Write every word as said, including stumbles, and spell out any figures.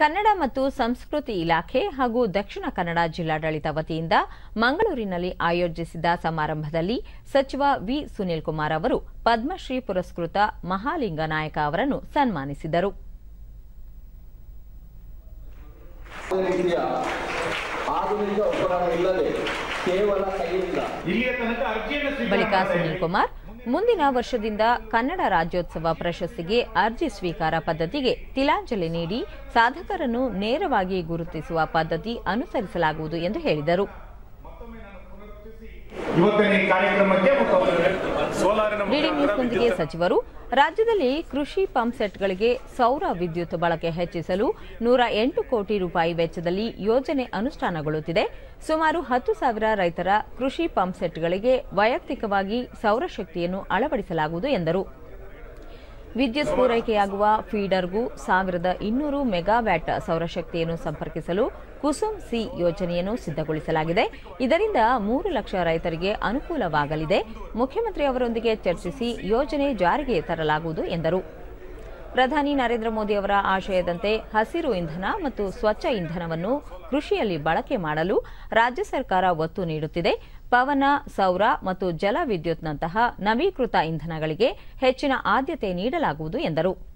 ಕನ್ನಡ ಮತ್ತು ಸಂಸ್ಕೃತಿ ಇಲಾಖೆ ಹಾಗೂ ದಕ್ಷಿಣ ಕನ್ನಡ ಜಿಲ್ಲಾಡಳಿತ ವತಿಯಿಂದ ಮಂಗಳೂರಿನಲ್ಲಿ ಆಯೋಜಿಸಿದ್ದ ಸಮಾರಂಭದಲ್ಲಿ ಸಚಿವ ವಿ ಸುನೀಲ್ ಕುಮಾರ್ ಅವರು ಪದ್ಮಶ್ರೀ ಪುರಸ್ಕೃತ ಮಹಾಲಿಂಗ ನಾಯಕ ಅವರನ್ನು ಸನ್ಮಾನಿಸಿದರು. ಬಳಿಕ ಸುನೀಲ್ ಕುಮಾರ್ ಮುಂದಿನ ವರ್ಷದಿಂದ ಕನ್ನಡ ರಾಜ್ಯೋತ್ಸವ ಪ್ರಶಸ್ತಿಗೆ ಅರ್ಜಿ ಸ್ವೀಕಾರ ಪದ್ಧತಿಗೆ ತಿಲಾಂಜಲಿ ನೀಡಿ ಸಾಧಕರನ್ನು ನೇರವಾಗಿ ಗುರುತಿಸುವ ಪದ್ಧತಿ ಅನುಸರಿಸಲಾಗುವುದು ಎಂದು ಹೇಳಿದರು. ಡಿಡಿ ನ್ಯೂಸ್ನೊಂದಿಗೆ ಸಚಿವರು ರಾಜ್ಯದಲ್ಲಿ ಕೃಷಿ ಪಂಪ್ ಸೆಟ್ಗಳಿಗೆ ಸೌರ ವಿದ್ಯುತ್ ಬಳಕೆ ಹೆಚ್ಚಿಸಲು ನೂರ ಎಂಟು ಕೋಟಿ ರೂಪಾಯಿ ವೆಚ್ಚದಲ್ಲಿ ಯೋಜನೆ ಅನುಷ್ಠಾನಗೊಳ್ಳುತ್ತಿದೆ. ಸುಮಾರು ಹತ್ತು ಸಾವಿರ ರೈತರ ಕೃಷಿ ಪಂಪ್ ಸೆಟ್ಗಳಿಗೆ ವೈಯಕ್ತಿಕವಾಗಿ ಸೌರಶಕ್ತಿಯನ್ನು ಅಳವಡಿಸಲಾಗುವುದು ಎಂದರು. ವಿದ್ಯುತ್ ಪೂರೈಕೆಯಾಗುವ ಫೀಡರ್ಗೂ ಸಾವಿರದ ಇನ್ನೂರು ಮೆಗಾವ್ಯಾಟ್ ಸೌರಶಕ್ತಿಯನ್ನು ಸಂಪರ್ಕಿಸಲು ಕುಸುಮ್ ಸಿ ಯೋಜನೆಯನ್ನು ಸಿದ್ದಗೊಳಿಸಲಾಗಿದೆ. ಇದರಿಂದ ಮೂರು ಲಕ್ಷ ರೈತರಿಗೆ ಅನುಕೂಲವಾಗಲಿದೆ. ಮುಖ್ಯಮಂತ್ರಿ ಅವರೊಂದಿಗೆ ಚರ್ಚಿಸಿ ಯೋಜನೆ ಜಾರಿಗೆ ತರಲಾಗುವುದು ಎಂದರು. ಪ್ರಧಾನಿ ನರೇಂದ್ರ ಮೋದಿ ಅವರ ಆಶಯದಂತೆ ಹಸಿರು ಇಂಧನ ಮತ್ತು ಸ್ವಚ್ಛ ಇಂಧನವನ್ನು ಕೃಷಿಯಲ್ಲಿ ಬಳಕೆ ಮಾಡಲು ರಾಜ್ಯ ಸರ್ಕಾರ ಒತ್ತು ನೀಡುತ್ತಿದೆ. ಪವನ, ಸೌರ ಮತ್ತು ಜಲ ವಿದ್ಯುತ್ನಂತಹ ನವೀಕೃತ ಇಂಧನಗಳಿಗೆ ಹೆಚ್ಚಿನ ಆದ್ಯತೆ ನೀಡಲಾಗುವುದು ಎಂದರು.